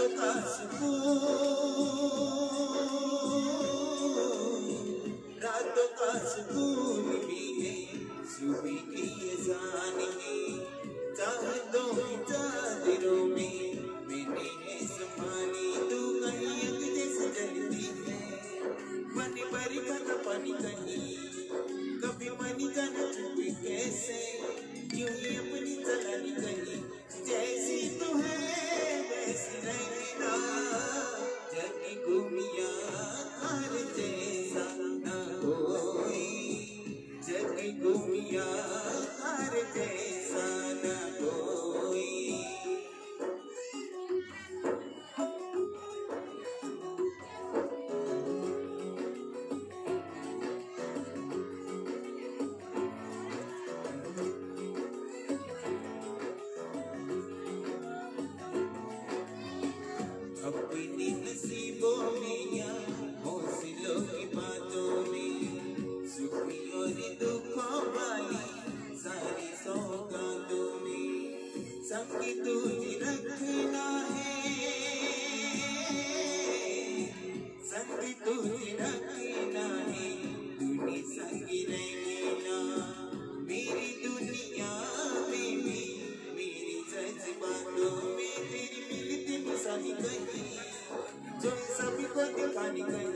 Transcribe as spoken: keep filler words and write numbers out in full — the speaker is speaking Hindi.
रातों का सुकून, रातों का सुकून भी है सुबह की अज़ान है। चाहतों की चादरों में मैंने है समानी, तू कहीं अग जैसे जलती है। मन बरखा का पानी कहीं, कभी मन जाने चुपी कैसे, यूं ही अपनी चलानी कहीं। जैसी तू है वैसी रहना, जगी घुमिया थारे जैसा ना कोई, जगी घुमिया थारे जैसा ना कोई। अपनी नसीबों में या हौसलों की बातों में, सुखी और दुखों वाली सारी सौगातों में संग तुझे रखना है, संग तुझे रखना है। दुनिया संग रहना मेरी दुनिया में भी, मेरी जज्बातों में तेरी मिलती मिसाली कहीं, जो सभी को दिखानी कहीं।